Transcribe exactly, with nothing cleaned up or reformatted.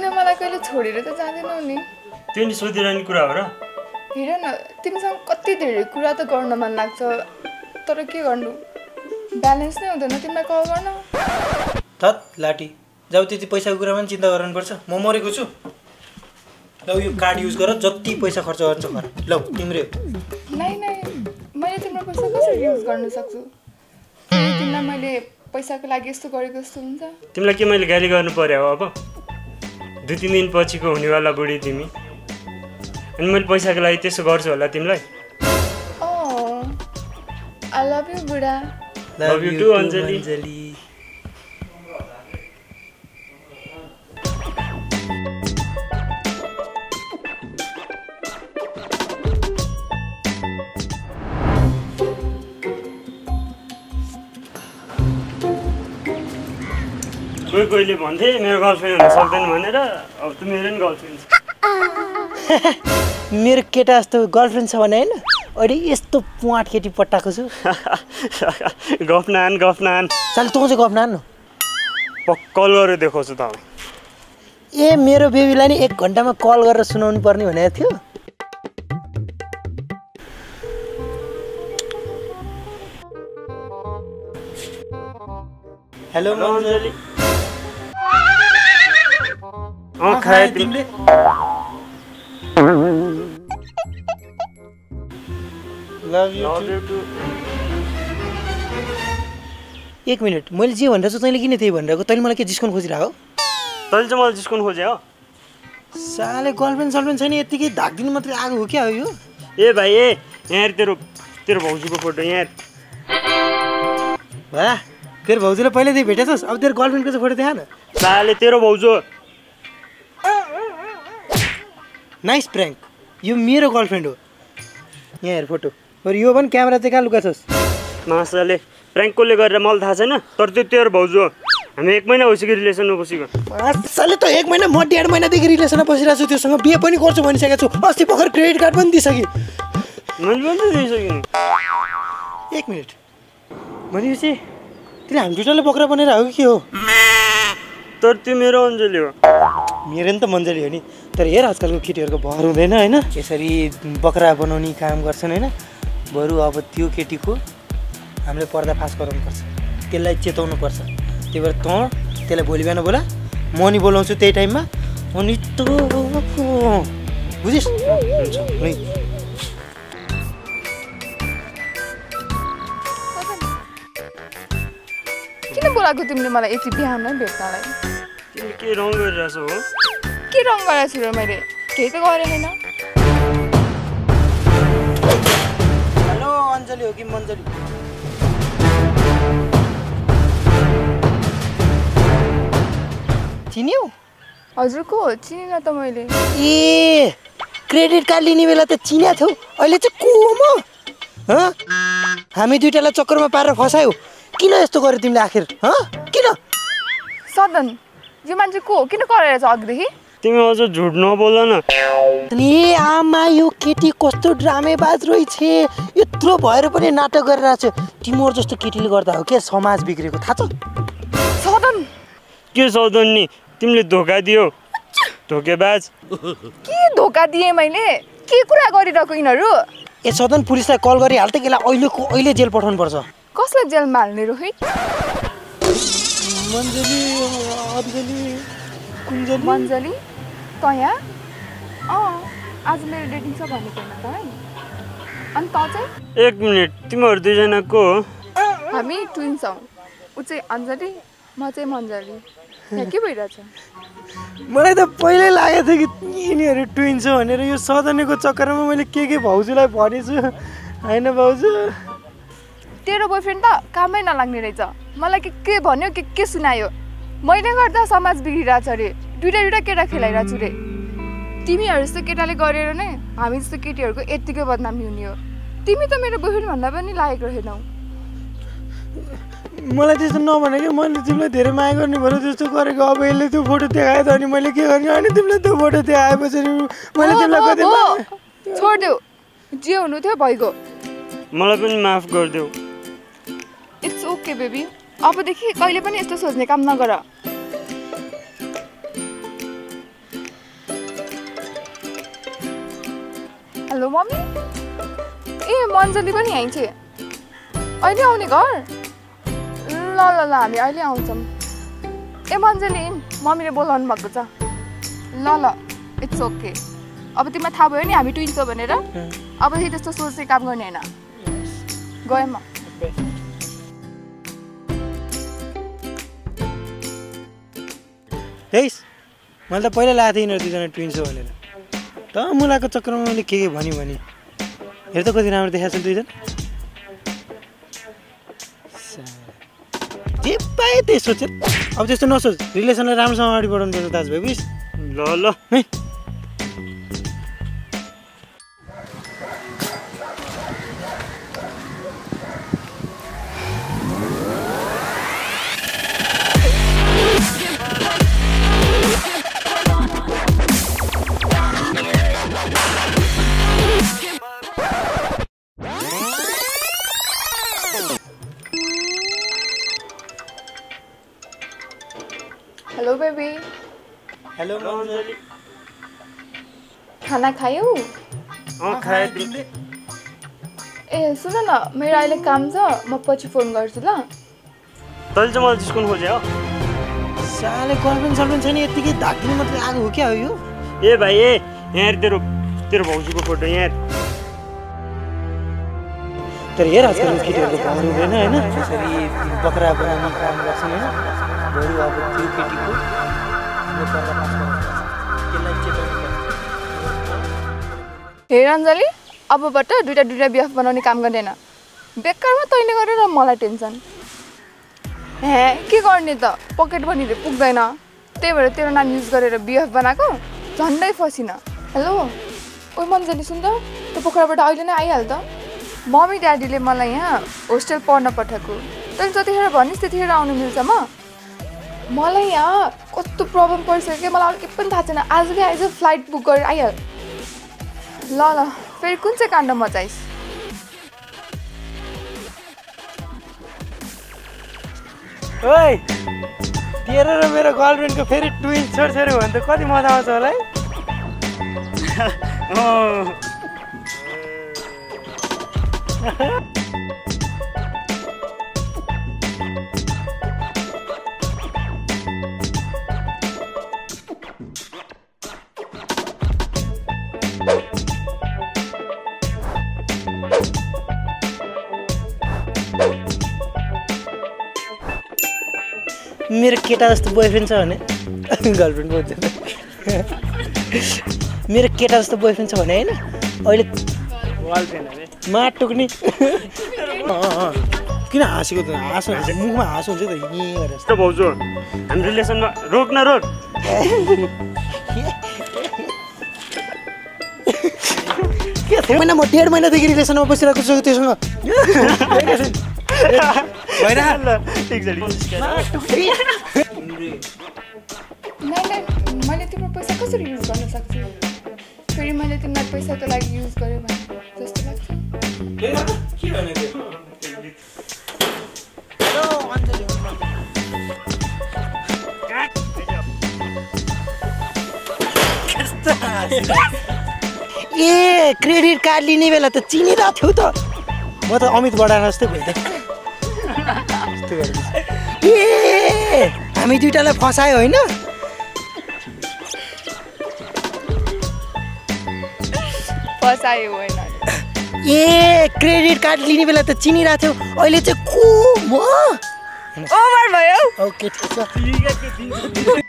तिमीले मलाई कहिले छोडेर त जाँदैनौ नि। त्यो नि सोधिरहने कुरा हो र। हेर न तिमीसँग कति धेरै कुरा त गर्न मन लाग्छ तर के गर्नु ब्यालेन्स नै हुँदैन तिमीलाई कल गर्न। थत लाटी जाऊ त्यति पैसाको कुरामा पनि चिन्ता गर्नुपर्छ। म मरेको छु। ल यो कार्ड युज गर जति पैसा खर्च गर्छ गर। ल तिम्रो नै नै मैले तिम्रो पैसा कसरी युज गर्न सक्छु? तिमीलाई मैले पैसाको लागि यस्तो गरेको जस्तो हुन्छ? तिमीलाई के मैले गाली गर्नु पर्यो अब? दुई तिन दिन पछिको हुनेवाला बुढी तिमी अनि मैले पैसाको लागि त्यसो गर्छु होला तिमीलाई? ओ आई लभ यु बुढा। Love you too Anjali. कोही कोहीले भन्थे मेरो गर्लफ्रेन्ड हुन सक्दैन भनेर अब त मेरो नि गर्लफ्रेन्ड छ। मेरो केटा जस्तो गर्लफ्रेन्ड छ भने होइन अहिले यस्तो पुवाट केटी पट्टाएको छु। गफ नान गफ नान चल तँ चाहिँ गफ नान न। कल गरेर देखाउँछु त। ए मेरो बेबीलाई नि एक घन्टामा कल गरेर सुनाउनु पर्ने भनेको थियो। हेलो अञ्जली। अँ खाए तिमीले? Love you too. एक मिनट मैले जे भनेर छु तैँले किन त्यही भनिरहेको? तैँले मलाई के जिस्काउन खोजिरहेको? तैँले चाहिँ मलाई जिस्काउन खोजे हो? साले गर्लफ्रेन्ड सर्लफ्रेन्ड छैन यत्तिकै धाक्दिनु मात्रै आएको हो क्या यो? ए भाइ ए यहाँ तेरो तेरो भाउजूको फोटो यहाँ। भा तेरो भाउजूलाई पहिल्यैदेखि भेटेछस् अब तेरो गर्लफ्रेन्डको चाहिँ फोटो देखा न। साले तेरो भाउजू नाइस प्र्याङ्क। यो मेरो गर्लफ्रेन्ड हो। यहाँ हेर फोटो। बरु यो पनि क्यामेरा चाहिँ कहाँ लुकाछस्? मासाले प्र्याङ्क कसले गरेर मलाई थाहा छैन तर त्यो तेरो भाउजू हो। हामी एक महिना भइसक्यो रिलेसनमा बसेको। मासाले त एक महिना म डेढ महिनादेखि रिलेसनमा बसिरहेको छु। त्योसँग बिहे पनि गर्छु भनिसकेको छु। अस्ति भर्खर क्रेडिट कार्ड पनि दिइसकेँ। मैले पनि त दिइसकेँ। एक मिनट भनेपछि तिमीले हामी दुइटाले बक्रा बनेर हो कि के हो? तर त्यो मेरो अञ्जली हो। मेरो नि त मन्जली हो नि। तर हेर आजकलको केटीहरूको भर हुँदैन होइन यसरी बक्रा बनाउने काम गर्छन् होइन। बरु अब त्यो केटीको हामीले पर्दाफास गराउनुपर्छ त्यसलाई चेताउनु पर्छ। त्यही भएर तँ त्यसलाई भोलि बिहान बोला म नि बोलाउँछु त्यही टाइममा अनि त बुझिस्? हुन्छ है। किन बोलाएको तिमीले मलाई यति बिहान भेट्नलाई? तिमीले के रङ गरिरहेछौ हो? के रङ गरेको छु र मैले? केही त गरेँ होइन। हेलो अञ्जली हो कि मन्जली? चिन्यौ? हजुर को चिनिन त मैले। ए क्रेडिट कार्ड लिने बेला त चिन्या थियौ अहिले चाहिँ को हो म? हँ हामी दुइटालाई चक्करमा पारेर फसायौ। किन यस्तो गर्यो तिमीले आखिर? हँ किन? सदन यो मान्छे को हो? किन कराएर छ अघिदेखि? तिमी अझ झुट नबोल न। ए आमा यो केटी कस्तो ड्रामेबाज रहेछ। यत्रो भएर पनि नाटक गरिरहेको छ। तिम्रो जस्तो केटीले गर्दा हो क्या समाज बिग्रेको थाहा छ? सदन के सदन नि तिमीले धोका दियो धोकेबाज। के धोका दिए मैले? के कुरा गरिरहेको यिनीहरू? ए सदन पुलिसलाई कल गरिहाल त यसलाई अहिलेको अहिले जेल पठाउनु पर्छ। कसलाई जेलमा हाल्ने रोहित? मन्जली अञ्जली कुञ्जली मन्जली त यहाँ? अँ आज मेरो डेटिङ छ भनेको होइन त है? अनि त चाहिँ? एक मिनट तिमीहरू दुईजना को हो? हामी ट्विन्स हौ। ऊ चाहिँ अञ्जली म चाहिँ मन्जली। यहाँ के भइरहेछ? मलाई त पहिल्यै लागेको थियो कि यिनीहरू ट्विन्स हो भनेर। यो सदनको चक्करमा मैले के के भाउजूलाई भनेछु होइन भाउजू? तेरो बोयफ्रेन्ड त कामै नलाग्ने रहेछ। मलाई के के भन्यो के के सुनायो। मैले गर्दा समाज बिग्रिरहेछ अरे। दुइटा दुइटा केटा खेलाइरहेको छु रे। तिमीहरू जस्तो केटाले गरेर नै हामी जस्तो केटीहरूको यत्तिकै बदनामी हुने हो। तिमी त मेरो बोयफ्रेन्ड भन्दा पनि लायक रहेनौ। मलाई त्यस्तो नभने कि मैले तिमीलाई धेरै माया गर्ने भएर त्यस्तो गरेको। अब यसले त्यो फोटो देखायो त अनि मैले के गर्ने? अनि तिमीले त्यो फोटो देखाएपछि मैले तिमीलाई कति छोडिदेऊ। जे हुनु थियो भइगयो। मलाई पनि माफ गरिदेऊ। It's okay baby. अबदेखि कहिले पनि यस्तो सोच्ने काम नगर। हेलो मम्मी ए मन्जली पनि यहीँ छ अहिले आउने घर ल ल ल हामी अहिले आउँछौँ ए मन्जली मम्मीले बोलाउनु भएको छ ल ल इट्स ओके अब तिमीलाई थाहा भयो नि हामी ट्विन्स हो भनेर अबदेखि त्यस्तो सोच्ने काम गर्ने होइन गएँ म हेस मैले त पहिला लाएको थिएँ यिनीहरू दुईजना ट्विन्स हो भनेर त मुलाको चक्करमा मैले के के भन्यो भने हेर त कति राम्रो देखाएको छ दुईजना जे पाए त्यही सोचेर अब त्यस्तो नसोच रिलेसनलाई राम्रोसँग अगाडि बढाउनु पर्छ दाजुभाइ बुझ ल ल है हेलो बेबी हेलो मन्जली खाना खायौ अँ खाए तिमीले ए सुन न मेरो अहिले काम छ म पछि फोन गर्छु ल तैँले चाहिँ मलाई जिस्कुन खोजे हो साले गर्लफ्रेन्ड सर्लफ्रेन्ड छैन यत्तिकै धाक्ने मात्रै आएको हो क्या हो यो ए भाइ ए यहाँ तेरो तेरो भाउजूको फोटो यहाँ तर हेर आजकल केटीहरूको घर हुँदैन होइन त्यसरी बकरा बनाउने काम गर्छन् होइन बरु अब त्यो केटीको हेर अञ्जली अबबाट दुइटा दुइटा बिएफ बनाउने काम गर्दैन बेकारमा तैँले गरेर मलाई टेन्सन हे के गर्ने त पकेट मनीले पुग्दैन त्यही भएर तेरो नाम युज गरेर बिएफ बनाएको झन्डै फसिन हेलो ओ मन्जली सुन त त्यो पोखराबाट अहिले नै आइहाल त मम्मी ड्याडीले मलाई यहाँ होस्टेल पढ्न पठाएको तैँले जतिखेर भनिस् त्यतिखेर आउनु मिल्छ म मलाई यहाँ कस्तो प्रब्लम परिसक्यो कि मलाई अरू केही पनि थाहा छैन आजकै आइज फ्लाइट बुक गरेर आइहाल ल ल फेरि कुन चाहिँ काण्ड मचाइस् ओइ तेरो र मेरो गर्लफ्रेन्डको फेरि ट्विन्स छोड्छ अरे भने त कति मजा आउँछ होला है मेरो केटा जस्तो बोयफ्रेन्ड छ भने गर्लफ्रेन्ड बोल्छ मेरो केटा जस्तो बोयफ्रेन्ड छ भने होइन अहिले माटोक्ने किन हाँसेको त हाँस मुखमा हाँस हुन्छ त यहीँ गरेर यस्तो भाउजू हामी रिलेसनमा रोक न रोक के थियो महिना म डेढ महिनादेखि रिलेसनमा बसिरहेको छु त्योसँग मैले तिम्रो पैसा कसरी युज गर्न सक्छु फेरि मैले तिमीलाई पैसाको लागि युज गरेँ भने जस्तो लाग्छ ए क्रेडिट कार्ड लिने बेला त चिनिरहेको थियो त म त अमित बडाना जस्तै भयो त ए हामी दुइटालाई फसायो होइन फसायो होइन ए क्रेडिट कार्ड लिने बेला त चिनिरहेको थियो अहिले चाहिँ को म ओभर भयो ओके ठिक छ